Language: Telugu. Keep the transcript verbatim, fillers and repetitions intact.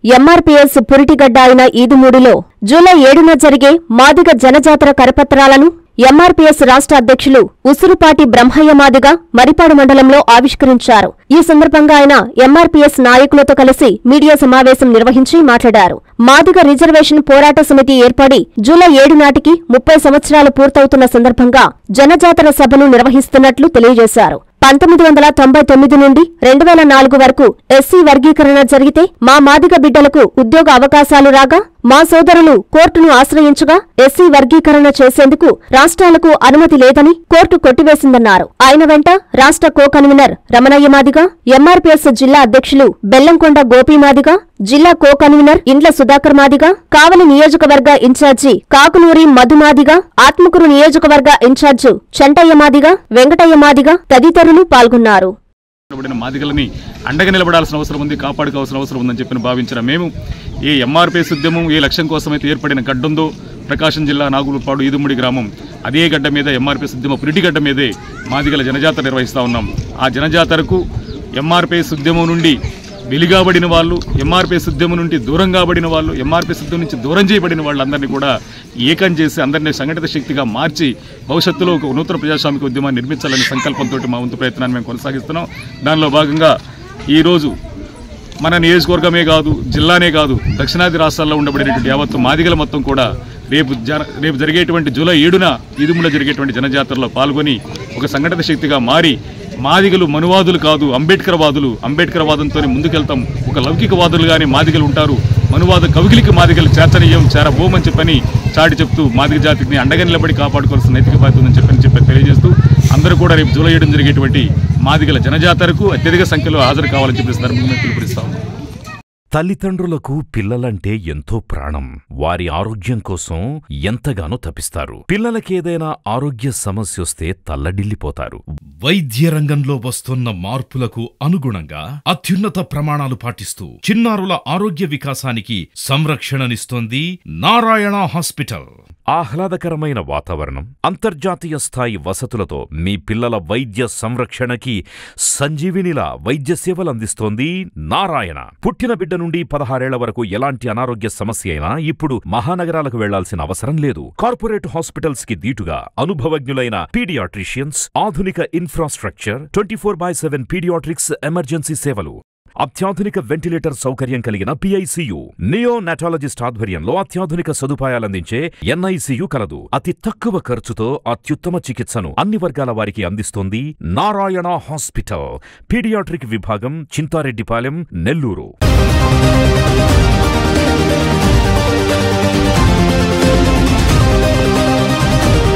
ఎంఆర్పీఎస్ పురిటిగడ్డ అయిన ఈదుమూడిలో జూలై ఏడున జరిగే మాదిగ జనజాతర కరపత్రాలను ఎంఆర్పీఎస్ రాష్ట్ర అధ్యక్షులు ఉసురుపాటి బ్రహ్మయ్య మాదిగ మరిపాడు మండలంలో ఆవిష్కరించారు. ఈ సందర్భంగా ఆయన ఎంఆర్పీఎస్ నాయకులతో కలిసి మీడియా సమావేశం నిర్వహించి మాట్లాడారు. మాదిగ రిజర్వేషన్ పోరాట సమితి ఏర్పడి జూలై ఏడు నాటికి ముప్పై సంవత్సరాలు పూర్తవుతున్న సందర్భంగా జనజాతర సభను నిర్వహిస్తున్నట్లు తెలియజేశారు. పంతొమ్మిది వందల తొంభై తొమ్మిది నుండి రెండు వేల నాలుగు వరకు ఎస్సీ వర్గీకరణ జరిగితే మా మాదిగ బిడ్డలకు ఉద్యోగ అవకాశాలు రాగా మా సోదరులు కోర్టును ఆశ్రయించగా ఎస్సీ వర్గీకరణ చేసేందుకు రాష్ట్రాలకు అనుమతి లేదని కోర్టు కొట్టివేసిందన్నారు. ఆయన వెంట రాష్ట్ర కో కన్వీనర్ రమణయ్య మాదిగ, ఎంఆర్పీఎస్ జిల్లా అధ్యక్షులు బెల్లంకొండ గోపీ మాదిగ, జిల్లా కో కన్వీనర్ ఇండ్ల సుధాకర్ మాదిగ, కావలి నియోజకవర్గ ఇన్ఛార్జి కాకునూరి మధు మాదిగ, ఆత్మకూరు నియోజకవర్గ ఇన్ఛార్జి చెంటయ్య మాదిగ, వెంకటయ్య మాదిగ తదితరులు పాల్గొన్నారు. మాదిగలని అండగా నిలబడాల్సిన అవసరం ఉంది, కాపాడుకోవాల్సిన అవసరం ఉందని చెప్పిన భావించిన మేము ఏ ఎంఆర్పీఎస్ ఉద్యమం ఏ లక్ష్యం కోసమైతే ఏర్పడిన గడ్డుందో ప్రకాశం జిల్లా నాగులపాడు ఈదుముడి గ్రామం, అదే గడ్డ మీద ఎంఆర్పీఎస్ ఉద్యమ పురిటిగడ్డ మీదే మాదిగల జనజాతర నిర్వహిస్తూ ఉన్నాం. ఆ జనజాతరకు ఎంఆర్పీఎస్ ఉద్యమం నుండి వెలిగాబడిన వాళ్ళు, ఎంఆర్పీఎస్ ఉద్యమం నుండి దూరం కాబడిన వాళ్ళు, ఎంఆర్పీఎస్ ఉద్యమం నుంచి దూరం చేయబడిన వాళ్ళందరినీ కూడా ఏకం చేసి అందరినీ సంఘటిత శక్తిగా మార్చి భవిష్యత్తులో ఒక నూతన ప్రజాస్వామిక ఉద్యమాన్ని నిర్మించాలనే సంకల్పంతో మా వంతు ప్రయత్నాన్ని మేము కొనసాగిస్తున్నాం. దానిలో భాగంగా ఈరోజు మన నియోజకవర్గమే కాదు, జిల్లానే కాదు, దక్షిణాది రాష్ట్రాల్లో ఉండబడినటువంటి యావత్తు మాదిగల మొత్తం కూడా రేపు జన రేపు జరిగేటువంటి జూలై ఏడున ఈదుములో జరిగేటువంటి జనజాతరలో పాల్గొని ఒక సంఘటిత శక్తిగా మారి మాదిగలు మనువాదులు కాదు, అంబేద్కర్ వాదులు, అంబేద్కర్ వాదంతోనే ముందుకెళ్తాం. ఒక లౌకికవాదులుగానే మాదిగలు ఉంటారు, మనువాద కవికిలికి మాదిగలు చేర్చనీయం చేరబోమని చెప్పని చాటి చెప్తూ మాదిగ జాతిని అండగా నిలబడి కాపాడుకోవాల్సిన నైతిక బాధ్యత ఉందని చెప్పని చెప్పి తెలియజేస్తూ అందరూ కూడా రేపు జూలై ఏడున జరిగేటువంటి మాదిగల జనజాతరకు అత్యధిక సంఖ్యలో హాజరు కావాలని చెప్పి సందర్భంగా పిలుపునిస్తాము. తల్లిదండ్రులకు పిల్లలంటే ఎంతో ప్రాణం. వారి ఆరోగ్యం కోసం ఎంతగానో తపిస్తారు. పిల్లలకేదైనా ఆరోగ్య సమస్యొస్తే తల్లడిల్లిపోతారు. వైద్య రంగంలో వస్తున్న మార్పులకు అనుగుణంగా అత్యున్నత ప్రమాణాలు పాటిస్తూ చిన్నారుల ఆరోగ్య వికాసానికి సంరక్షణనిస్తోంది నారాయణ హాస్పిటల్. ఆహ్లాదకరమైన వాతావరణం, అంతర్జాతీయ స్థాయి వసతులతో మీ పిల్లల వైద్య సంరక్షణకి సంజీవినిలా వైద్య సేవలందిస్తోంది నారాయణ. పుట్టిన బిడ్డ నుండి పదహారేళ్ల వరకు ఎలాంటి అనారోగ్య సమస్య అయినా ఇప్పుడు మహానగరాలకు వెళ్లాల్సిన అవసరం లేదు. కార్పొరేట్ హాస్పిటల్స్ కి దీటుగా అనుభవజ్ఞులైన పీడియాట్రిషియన్స్, ఆధునిక infrastructure, twenty four by seven paediatrics emergency సేవలు, అత్యాధునిక వెంటిలేటర్ సౌకర్యం కలిగిన పిఐసియు, నియో నాటాలజిస్ట్ ఆధ్వర్యంలో అత్యాధునిక సదుపాయాలందించే ఎన్ఐసియు కలదు. అతి తక్కువ ఖర్చుతో అత్యుత్తమ చికిత్సను అన్ని వర్గాల వారికి అందిస్తోంది నారాయణ హాస్పిటల్. పీడియాట్రిక్ విభాగం, చింతారెడ్డిపాలెం, నెల్లూరు.